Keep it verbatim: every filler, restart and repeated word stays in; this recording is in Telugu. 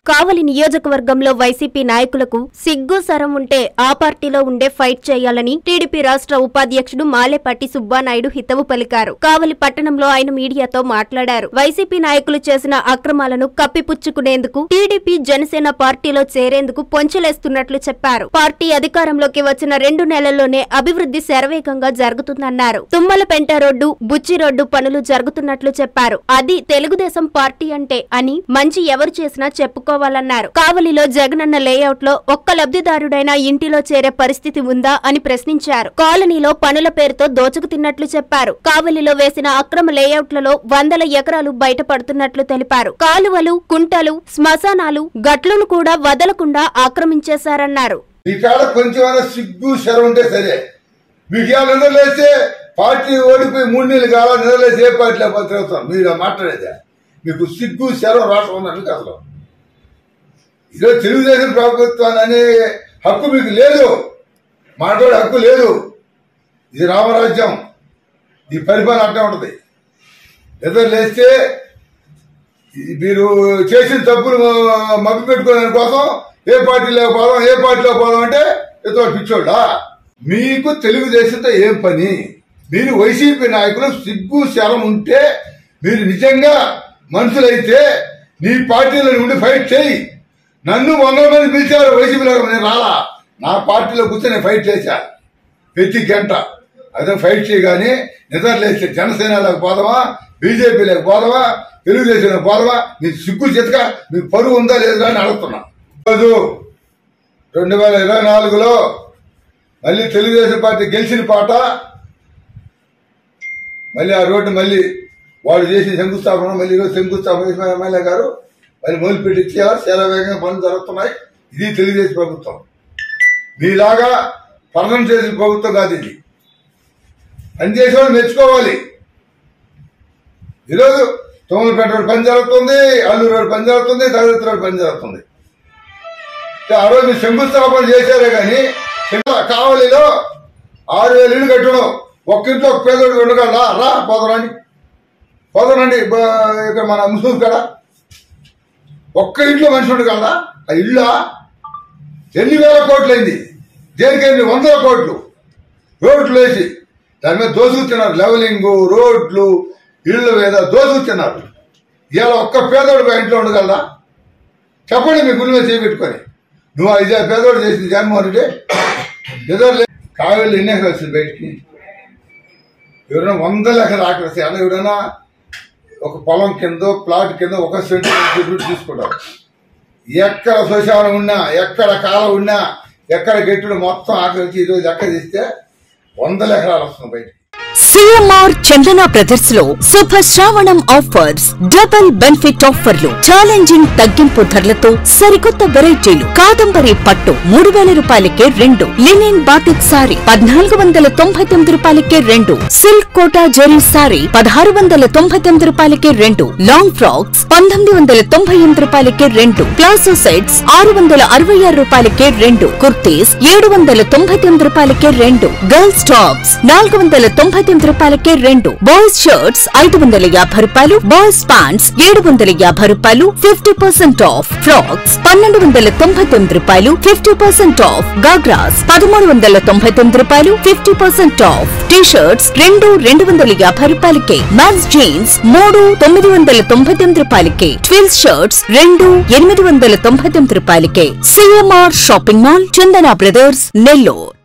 కావలి నియోజకవర్గంలో వైసీపీ నాయకులకు సిగ్గు సరం ఉంటే ఆ పార్టీలో ఉండే ఫైట్ చేయాలని టీడీపీ రాష్ట్ర ఉపాధ్యక్షుడు మాలేపాటి సుబ్బానాయుడు హితవు పలికారు. కావలి పట్టణంలో ఆయన మీడియాతో మాట్లాడారు. వైసీపీ నాయకులు చేసిన అక్రమాలను కప్పిపుచ్చుకునేందుకు టీడీపీ జనసేన పార్టీలో చేరేందుకు పొంచలేస్తున్నట్లు చెప్పారు. పార్టీ అధికారంలోకి వచ్చిన రెండు నెలల్లోనే అభివృద్ధి శరవేగంగా జరుగుతుందన్నారు. తుమ్మలపెంట రోడ్డు, బుచ్చి రోడ్డు పనులు జరుగుతున్నట్లు చెప్పారు. అది తెలుగుదేశం పార్టీ అంటే అని మంచి ఎవరు చేసినా చెప్పుకో న్నారు. కావలిలో జగనన్న లేఅవుట్ లో ఒక్క లబ్ధిదారుడైనా ఇంటిలో చేరే పరిస్థితి ఉందా అని ప్రశ్నించారు. కాలనీలో పనుల పేరుతో దోచుకు తిన్నట్లు చెప్పారు. కావలిలో వేసిన అక్రమ లేఅవుట్లలో వందల ఎకరాలు బయటపడుతున్నట్లు తెలిపారు. కాలువలు, కుంటలు, శ్మశానాలు, గట్లను కూడా వదలకుండా ఆక్రమించేశారన్నారు. పార్టీ ఓడిపోయి మూడు నెలలు కాల నిద్రలేసి ఏ పార్టీలో పత్రిస్తాం మీరు మాట్లాడేదా? మీకు సిగ్గు శరం రాష్ట్రం ఉన్నట్లు అసలు ఈరోజు తెలుగుదేశం ప్రభుత్వాన్ని అనే హక్కు మీకు లేదు, మాట్లాడే హక్కు లేదు. ఇది రామరాజ్యం, ఈ పరిపాలన అట్టే ఉంటుంది. నిద్రలేస్తే మీరు చేసిన తప్పులు మగ్గు పెట్టుకోవడానికి కోసం ఏ పార్టీలో పోదాం ఏ పార్టీలో పోదాం అంటే ఎంతో పిచ్చోళ్ళా? మీకు తెలుగుదేశంతో ఏం పని? మీరు వైసీపీ నాయకులు సిగ్గు శరం ఉంటే మీరు నిజంగా మనుషులైతే నీ పార్టీలో ఉండి ఫైట్ చేయి. నన్ను వందల మంది పిలిచారు వైసీపీలో, నేను రాలా. నా పార్టీలో కూర్చొని ఫైట్ చేశా ప్రతి గంట. అదే ఫైట్ చేయగానే నిద్రలేస్తే జనసేనలోకి పోదామా, బీజేపీలోకి పోదామా, తెలుగుదేశంలోకి పోదామా? మీ సిగ్గు చేతగా మీ పరువు ఉందా లేదా అని అడుగుతున్నా. రోజు రెండు వేల ఇరవై నాలుగులో మళ్ళీ తెలుగుదేశం పార్టీ గెలిచిన పాట మళ్ళీ ఆ రోడ్డు మళ్ళీ వాడు చేసిన శంకుస్థాపన మళ్ళీ ఈరోజు శంకుస్థాపన చేసిన ఎమ్మెల్యే గారు మళ్ళీ మొదలుపెట్టి ఇచ్చేవారు. చాలా వేగంగా పనులు జరుగుతున్నాయి. ఇది తెలుగుదేశం ప్రభుత్వం. మీలాగా పర్ణం చేసిన ప్రభుత్వం కాదు ఇది. పనిచేసేవాళ్ళు మెచ్చుకోవాలి. ఈరోజు తోమలపేట రోడ్డు పని జరుగుతుంది, అల్లూరు రోడ్డు పని జరుగుతుంది, తరగతి రోడ్డు పని జరుగుతుంది. ఆ రోజు శంకుస్థాపన చేశారే కానీ కావలిలో ఆరు వేలు ఇల్లు కట్టడం ఒక్కింట్లో ఒక పేదోడు ఉండగలరా? రా పోదరండి పోదరండి ఇక్కడ మన ముస్లిం కాడ ఒక్క ఇంట్లో మనిషి ఉండగలరా? ఆ ఇళ్ళ ఎన్ని వేల కోట్లు అయింది, దేనికి ఎన్ని వందల కోట్లు రోడ్లు వేసి దాని మీద దోసుకుతున్నారు. లెవలింగ్, రోడ్లు, ఇళ్ల మీద దోసుకుతున్నారు. ఇవాళ ఒక్క పేదోడు ఇంట్లో ఉండగలరా? చెప్పండి మీ గురి మీద చేపెట్టుకొని. నువ్వు ఇదే పేదోడు చేసింది జగన్మోహన్ రెడ్డి. ఏదో కావేళ్ళు ఎన్ని ఎకరాలు వచ్చింది బయటికి? ఎవరైనా వందల ఎకరాలు ఆకలిస్తే అలా ఎవరైనా ఒక పొలం కింద ప్లాట్ కింద ఒక సెంటు తీసుకుంటారు. ఎక్కడ శ్మశానం ఉన్నా, ఎక్కడ కాలం ఉన్నా, ఎక్కడ గెట్టుడు మొత్తం ఆకలించి ఈరోజు ఎక్కడ తీస్తే వందల ఎకరాలు వస్తుంది బయట. సిఎంఆర్ చందన బ్రదర్స్ లో శుభ శ్రావణం ఆఫర్స్, డబుల్ బెనిఫిట్ ఆఫర్లు, ఛాలెంజింగ్ తగ్గింపు ధరలతో సరికొత్త వెరైటీలు. కాదంబరి పట్టు మూడు వేల రూపాయలకే రెండు, లినిన్ బాతిక్ సారీ పద్నాలుగు వందల తొంభై తొమ్మిది రూపాయలకే రెండు, సిల్క్ కోటా జెరీ సారీ పదహారు వందల తొంభై తొమ్మిది రూపాయలకే రెండు, లాంగ్ ఫ్రాక్స్ పంతొమ్మిది వందల తొంభై ఎనిమిది రూపాయలకే రెండు, ప్లాజో సెట్స్ ఆరు వందల అరవై ఆరు రూపాయలకే రెండు, కుర్తీస్ ఏడు వందల తొంభై తొమ్మిది రూపాయలకే రెండు, గర్ల్స్ టాప్స్ నాలుగు వందల తొంభై తొమ్మిది రూపాయలకే రెండు, బాయ్స్ షర్ట్స్ ఐదు వందల యాభై రూపాయలు, బాయ్స్ ప్యాంట్స్ ఏడు వందల యాభై రూపాయలు, ఫిఫ్టీ పర్సెంట్ ఆఫ్, ఫ్రాక్స్ పన్నెండు వందల తొంభై తొమ్మిది రూపాయలు, ఫిఫ్టీ పర్సెంట్ ఆఫ్, గాగ్రాస్ పదమూడు వందల తొంభై తొమ్మిది రూపాయలు, fifty percent off, T shirts రెండు రెండు వందల యాభై రూపాయలకే, మ్యాక్స్ జీన్స్ మూడు తొమ్మిది వందల తొంభై తొమ్మిది రూపాయలకే, ట్విల్స్ షర్ట్స్ రెండు ఎనిమిది వందల తొంభై తొమ్మిది రూపాయలకే. CMR shopping mall, Chandana brothers, Nellore.